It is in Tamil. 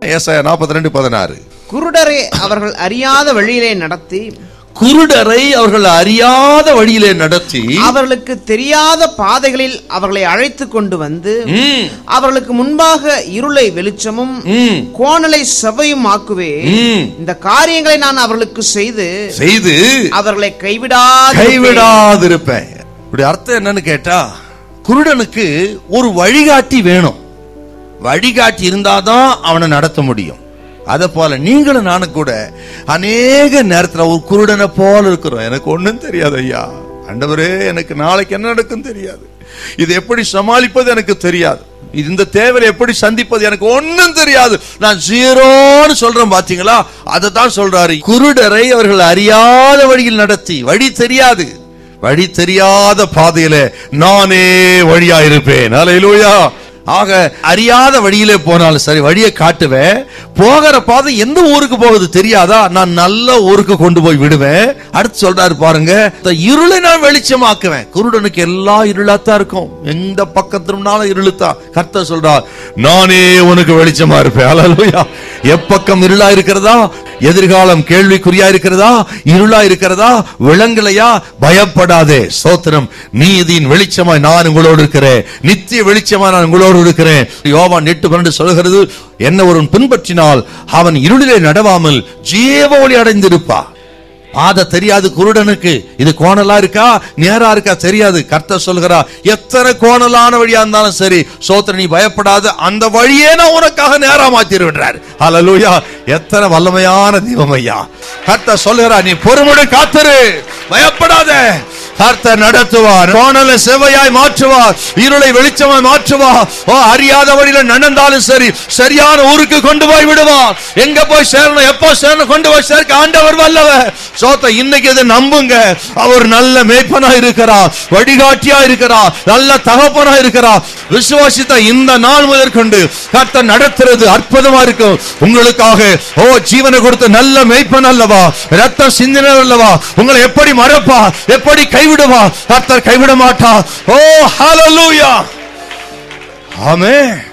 ஏசாயா 42:16. குருடரை அவர்கள் அறியாத வழியிலே நடத்தி, குருடரை அவர்கள் அறியாத வழியிலே நடத்தி, அவர்களுக்கு தெரியாத பாதைகளில் அவர்களை அழைத்து கொண்டு வந்து, அவர்களுக்கு முன்பாக இருளை வெளிச்சமும் கோணலை செவ்வையும் ஆக்குவேன். இந்த காரியங்களை நான் அவர்களுக்கு செய்து அவர்களை கைவிடாதிருப்பேன். இப்படி அர்த்தம் என்னன்னு கேட்டா, குருடனுக்கு ஒரு வழிகாட்டி வேணும். வழிகாட்டி இருந்தாதான் அவனை நடத்த முடியும். அத போல நீங்களும் நானும் கூட அநேக நேரத்துல ஒரு குருடனை போல இருக்கிறோம். எனக்கு ஒண்ணும் தெரியாது ஐயா, ஆண்டவரே எனக்கு நாளைக்கு என்ன நடக்கும் தெரியாது, இது எப்படி சமாளிப்பது எனக்கு தெரியாது, இந்த தேவையை எப்படி சந்திப்பது எனக்கு ஒண்ணும் தெரியாது, நான் ஜீரோன்னு சொல்றேன். பாத்தீங்களா, அதை தான் சொல்றாரு. குருடரை அவர்கள் அறியாத வழியில் நடத்தி, வழி தெரியாது, வழி தெரியாத பாதையில நானே வழியா இருப்பேன். அல்லேலூயா. ஆக அறியாத வழியிலே போனாலும் சரி, வழியை காட்டுவேன். போகிற பாதை எந்த ஊருக்கு போகுது தெரியாதா, நான் நல்ல ஊருக்கு கொண்டு போய் விடுவேன். அடுத்து சொல்றாரு பாருங்க, இருளை நான் வெளிச்சமாக்குவேன். குருடனுக்கு எல்லா இருளாத்தான் இருக்கும், எந்த பக்கத்தினாலும் இருளுத்தான். கர்த்தர் சொல்றார், நானே உனக்கு வெளிச்சமா இருப்பேன். அல்லேலூயா. எப்பக்கம் இருளா இருக்கிறதா, எதிர்காலம் கேள்விக்குறியா இருக்கிறதா, இருளா இருக்கிறதா, விளங்கலையா, பயப்படாதே. ஸ்தோத்திரம். நீதியின் வெளிச்சமாய் நான் உங்களோடு இருக்கிறேன், நித்திய வெளிச்சமாய் நான் உங்களோடு இருக்கிறேன். யோவான் 8:12 சொல்கிறது, என்ன ஒருவன் பின்பற்றினால் அவன் இருளிலே நடவாமல் ஜீவ ஒளி அடைந்திருப்பான். பாதை தெரியாது குருடனுக்கு, இது கோணலா இருக்கா நேரா இருக்கா தெரியாது. கர்த்தர் சொல்கிறா, எத்தனை கோணலான வழியா இருந்தாலும் சரி, சோத்திர நீ பயப்படாத, அந்த வழியே நான் உனக்காக நேரா மாத்திருவிடுறார். அல்லேலூயா. எத்தனை வல்லமையான தெய்வம் ஐயா. கர்த்தர் சொல்கிறா, நீ பொறுமையோடு காத்திரு, பயப்படாத, கர்த்தர் நடத்துவார். கோணலை செவ்வையாய் மாற்றுவார், இருளை வெளிச்சமாய் மாற்றுவார். அறியாத வழியில நடந்தாலும் சரி, சரியான ஊருக்கு கொண்டு போய் விடுவார். எங்க போய் சேரணும், எப்போ சேரணும், கொண்டு போய் சேர்க்க ஆண்டவர் வல்லவர். சோத்த இன்னைக்கு இதை நம்புங்க. அவர் நல்ல மேய்ப்பனா இருக்கிறார், வழிகாட்டியா இருக்கிறார், நல்ல தகப்பனா இருக்கிறார். விசுவாசித்த இந்த நாள் முதற்கொண்டு கர்த்தர் நடத்துறது அற்புதமா இருக்கும் உங்களுக்காக. ஜீவனை கொடுத்த நல்ல மேய்ப்பன் அல்லவா, ரத்தம் சிந்தினர் அல்லவா, உங்களை எப்படி மறப்பா, எப்படி கைவிடுவா, கர்த்தர் கைவிட மாட்டார். ஹல்லேலூயா. ஆமென்.